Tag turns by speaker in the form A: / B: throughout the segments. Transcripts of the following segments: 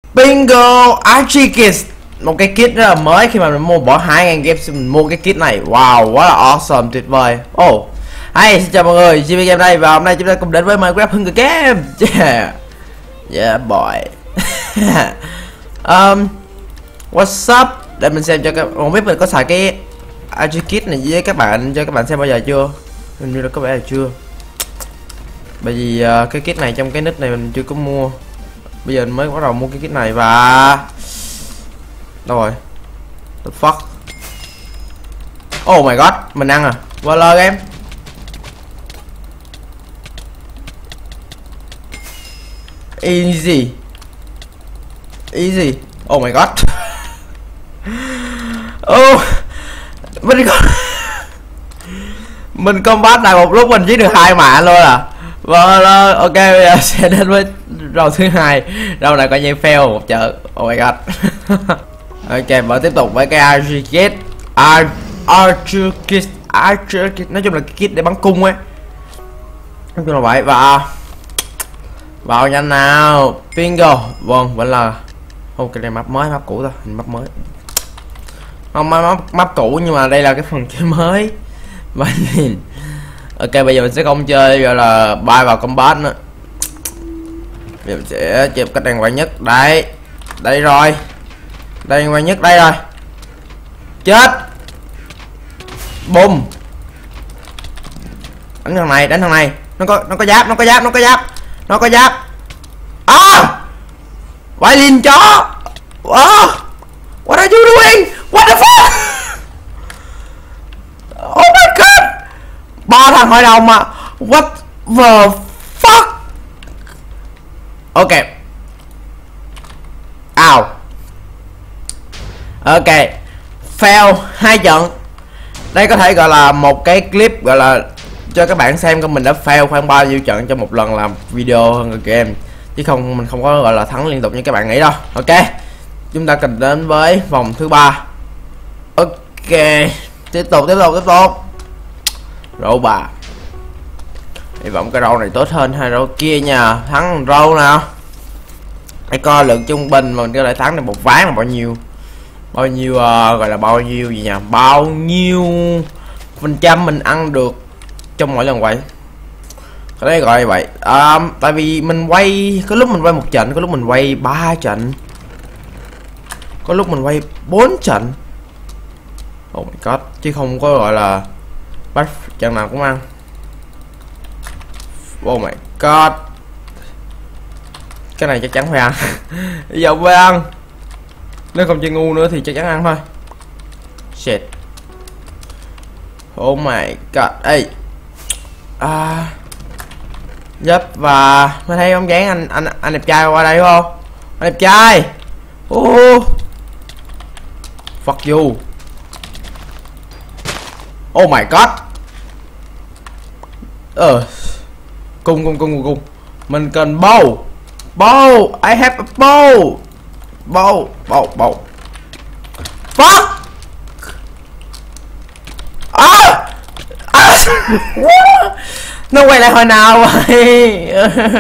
A: Bingo Archie Kit, một cái kit rất là mới khi mà mình mua bỏ 2.000 game mình mua cái kit này. Wow, quá là awesome, tuyệt vời. Oh, hey, xin chào mọi người, GB Game đây và hôm nay chúng ta cùng đến với Minecraft Hunger Game. Yeah, yeah boy. What's up? Để mình xem cho các không biết mình có xài cái Archie Kit này với các bạn cho các bạn xem bao giờ chưa? Hình như là có vẻ là chưa. Bởi vì cái kit này trong cái nick này mình chưa có mua. Bây giờ mình mới bắt đầu mua cái kit này và đâu rồi? The fuck? Oh my god, mình ăn à? Vlog em. Easy. Easy. Oh my god. Oh, mình combat này một lúc mình chỉ được 2 mạng luôn à. Vâng, ok, bây giờ sẽ đến với round thứ hai. Round này coi như fail một chợ. Oh my god. Ok, và tiếp tục với cái Archie Kit. Archie Kit, nói chung là cái kit để bắn cung ấy. Nói chung là vậy. Và vào nhanh nào. Bingo. Vâng, vẫn là ok, cái này map mới, map cũ thôi, map mới. Không, map cũ nhưng mà đây là cái phần chơi mới. Và nhìn. Ok, bây giờ mình sẽ không chơi gọi là bay vào combat nữa. Bây giờ mình sẽ chụp cách đàng hoàng nhất. Đây. Đây rồi. Đây đàng hoàng nhất, đây rồi. Chết. Bùm. Đánh thằng này, đánh thằng này. Nó có giáp, nó có giáp. À! Vãi liền chó. What are you doing? What the fuck? Oh my god. 3 thằng hội đồng mà. What the fuck? Ok. Ow. Ok. Fail 2 trận. Đây có thể gọi là một cái clip gọi là cho các bạn xem coi mình đã fail khoảng bao nhiêu trận trong một lần làm video Hunger Game, chứ không mình không có gọi là thắng liên tục như các bạn nghĩ đâu. Ok, chúng ta cần đến với vòng thứ 3. Ok, tiếp tục râu bà. Hy vọng cái râu này tốt hơn hai râu kia nha. Thắng râu nào. Hãy coi lượng trung bình mà mình có thể thắng được một ván là bao nhiêu. Bao nhiêu gọi là bao nhiêu gì nhỉ? Bao nhiêu phần trăm mình ăn được trong mỗi lần quay. Cái đấy gọi vậy. Tại vì mình quay, có lúc mình quay 1 trận, có lúc mình quay 3 trận, có lúc mình quay 4 trận. Oh my god, chứ không có gọi là bắt trận nào cũng ăn. Oh my god. Cái này chắc chắn phải ăn. Bây giờ phải ăn. Nếu không chơi ngu nữa thì chắc chắn ăn thôi. Shit. Oh my god. Ê. Yep, và mới thấy ông dáng anh đẹp trai qua đây không? Anh đẹp trai. Fuck you. Oh my god. Cung. Mình cần bow. I have a bow. Bow. Fuck. Nó quay lại hồi nào vậy?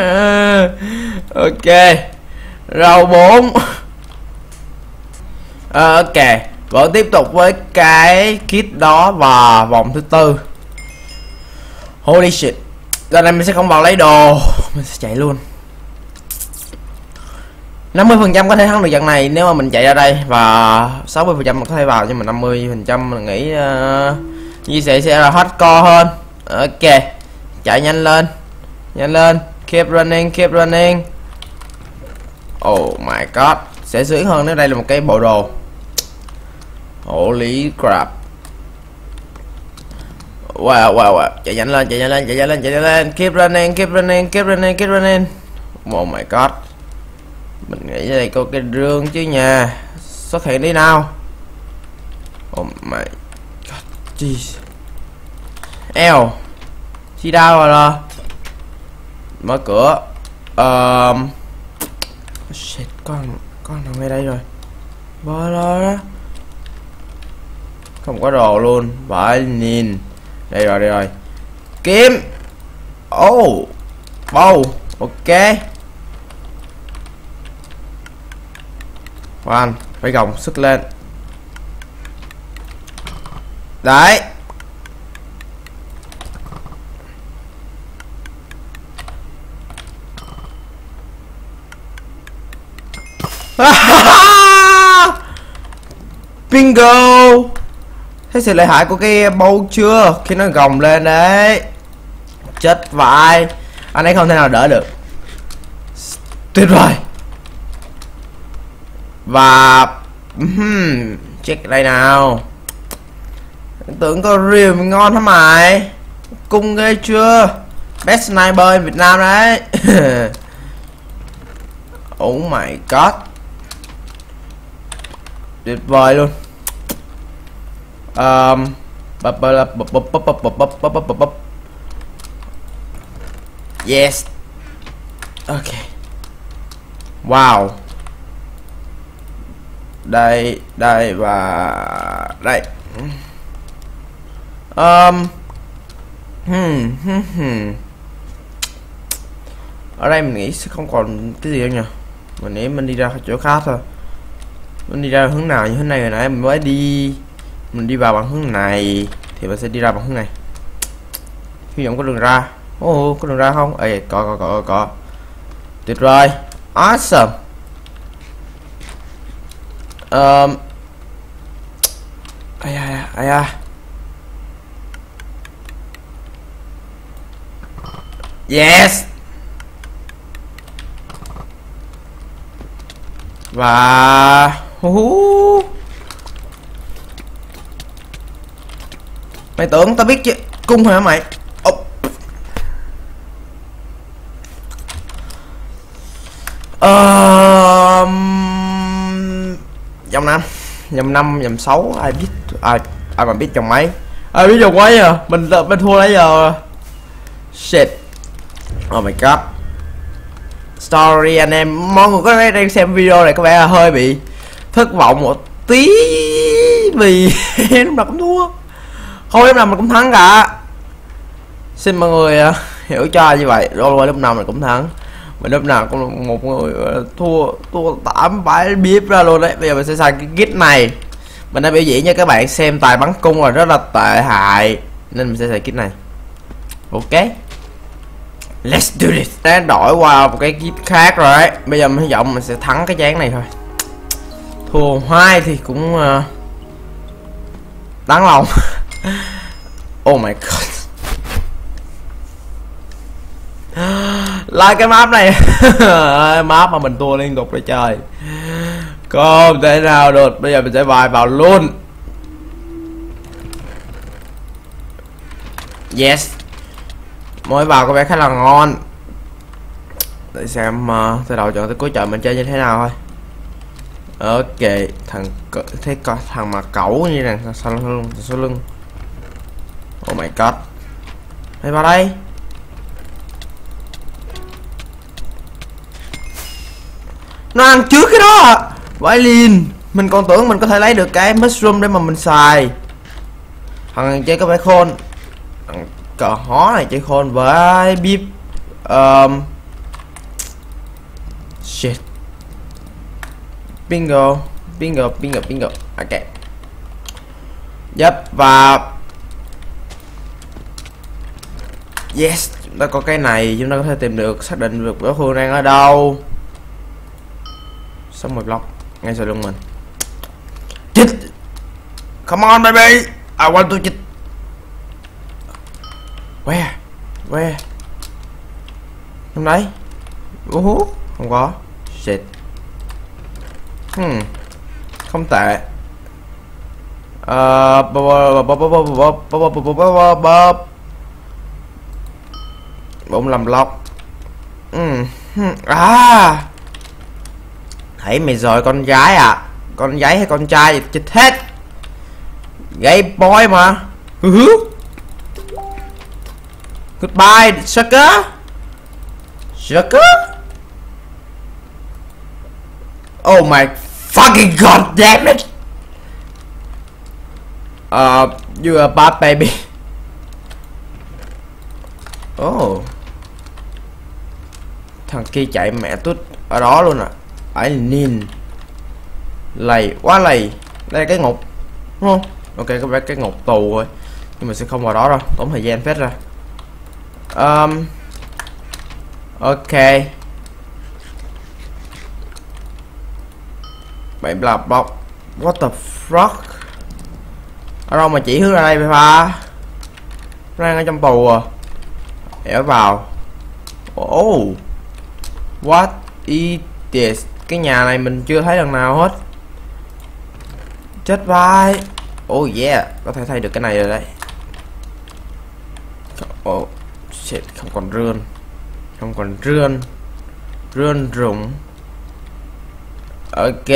A: Ok. Round 4. Ok, vẫn tiếp tục với cái kit đó và vòng thứ 4. Holy shit. Lần này mình sẽ không vào lấy đồ, mình sẽ chạy luôn. 50% có thể thắng được trận này nếu mà mình chạy ra đây, và 60% có thể vào, nhưng mà 50% mình nghĩ như sẽ là hardcore hơn. Ok, chạy nhanh lên, keep running. Oh my god, sẽ sướng hơn nếu đây là một cái bộ đồ. Holy crap. Wow. Chạy nhanh lên. Keep running. Oh my god. Mình nghĩ đây có cái rương chứ nhà. Xuất hiện đi nào. Oh my god. Jeez. Eo. Chi đau rồi đó. Mở cửa. Shit, con nào ngay đây rồi. Bơ đó. Không có đồ luôn. Phải nhìn. Đây rồi. Kiếm. Bow. Ok. Khoan, phải gồng sức lên. Đấy. Bingo. Thấy sự lợi hại của cái bâu chưa? Khi nó gồng lên đấy. Chết vãi. Anh ấy không thể nào đỡ được. Tuyệt vời. Và check đây nào. Tưởng có rìm ngon hả mày? Cung ghê chưa? Best sniper Việt Nam đấy. Oh my god. Tuyệt vời luôn. Yes. Ok. Wow. Đây, đây và đây. Ở đây mình nghĩ sẽ không còn cái gì đâu nhỉ. Mình nghĩ mình đi ra chỗ khác thôi. Mình đi ra hướng nào như thế này hồi nãy mình mới đi. Mình đi vào bằng hướng này thì mình sẽ đi ra bằng hướng này. Hy vọng có đường ra. Có đường ra không? Ê, có. Tuyệt vời. Awesome. Ai da. Yes. Và mày tưởng tao biết chứ cung hả mày? Dòng 5, dòng 6 ai biết, ai mà biết dòng mấy, ai biết dòng mấy à? Mình thua nãy giờ. Shit. Oh my god. Story anh em, mọi người có vẻ đang xem video này có vẻ là hơi bị thất vọng một tí vì lúc nào cũng thua, không lúc nào mình cũng thắng cả. Xin mọi người hiểu cho như vậy. Rồi lúc nào mình cũng thắng, mình lúc nào cũng một người thua tạm phải biết ra luôn đấy. Bây giờ mình sẽ xài cái kit này. Mình đã biểu diễn cho các bạn xem tài bắn cung là rất là tệ hại nên mình sẽ xài kit này. Ok, let's do this. Đã đổi qua một cái kit khác rồi đấy. Bây giờ mình hy vọng mình sẽ thắng cái chán này thôi. Thua 2 thì cũng đáng lòng. Oh my god. Like cái map này. Map mà mình thua liên tục để chơi, không thể nào được. Bây giờ mình sẽ vào luôn. Yes. Mới vào có vẻ khá là ngon. Để xem từ đầu chọn tới cuối trận mình chơi như thế nào thôi. Ok, thằng mà cẩu như này sau lưng. Oh my god. Hãy vào đây. Nó ăn trước cái đó à. Vãi liền. Mình còn tưởng mình có thể lấy được cái mushroom để mà mình xài. Thằng chơi có vẻ khôn. Thằng cờ hó này chơi khôn với bíp. Shit. Bingo. Ok. Yep. Và yes, chúng ta có cái này, chúng ta có thể tìm được, xác định được đối phương đang ở đâu. Xong một block ngay sau lưng mình. Chích. Come on baby, I want to chích. Where trong đấy. Không có. Shit. Không tệ. 45 block. Thấy mày rồi con gái à? Con gái hay con trai chết hết. Gay boy mà. Goodbye sucker. Oh my fucking god damn it. You are bad baby. Oh. Thằng kia chạy mẹ tút ở đó luôn à. I need. Lầy quá lầy. Đây là cái ngục đúng không? Ok, có vẻ cái ngục tù rồi, nhưng mà sẽ không vào đó đâu, tốn thời gian phết ra. Ok, bảy là bọc. What the fuck? Ở đâu mà chỉ hướng ra đây vậy pha? Đang ở trong tù à? Để vào. Oh, what is this? Cái nhà này mình chưa thấy lần nào hết. Chết vai. Oh yeah, có thể thay được cái này rồi đấy. Oh shit, không còn rươn. Không còn rươn. Rươn rụng. Ok,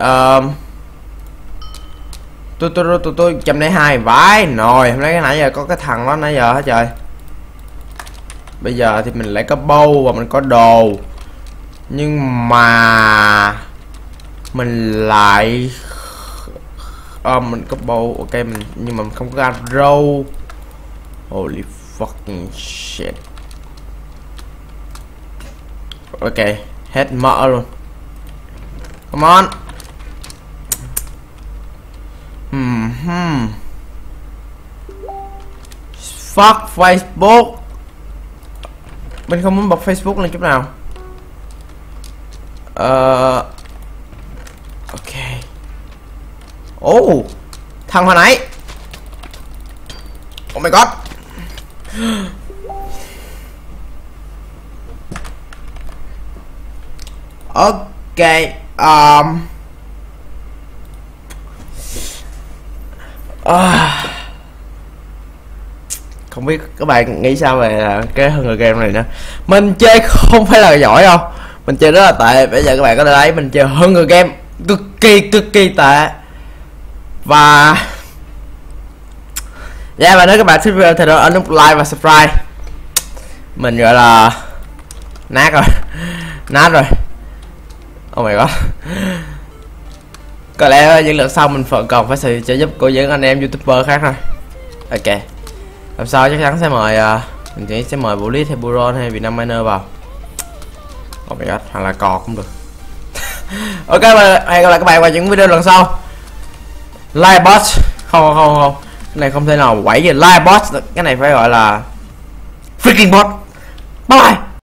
A: tôi 102 vãi nồi. Hôm nay cái nãy giờ có cái thằng đó nãy giờ hết trời. Bây giờ thì mình lại có bâu và mình có đồ, nhưng mà mình lại mình có bâu. Ok, mình nhưng mà mình không có gan râu. Holy fucking shit. Ok, hết mỡ luôn. Come on. Fuck Facebook. Mình không muốn bật Facebook lên chút nào. Ok. Oh, thằng hồi nãy. Oh my god. Ok, không biết các bạn nghĩ sao về cái Hunger Game này nữa. Mình chơi không phải là giỏi đâu, mình chơi rất là tệ. Bây giờ các bạn có thể thấy mình chơi Hunger Game cực kỳ tệ. Và và nếu các bạn thích video thì ấn nút like và subscribe. Mình gọi là nát rồi. Nát rồi. Oh my god. Có lẽ những lần sau mình còn phải sự trợ giúp của những anh em YouTuber khác thôi. Ok, lần sau chắc chắn sẽ mời mình nghĩ sẽ mời Bullet hay Buron hay Vietnam Miner vào. Oh my god, hoặc là cò cũng được. Ok, hẹn gặp lại các bạn vào những video lần sau. Live boss. Không, cái này không thể nào quẩy gì live boss. Cái này phải gọi là freaking bot. Bye bye.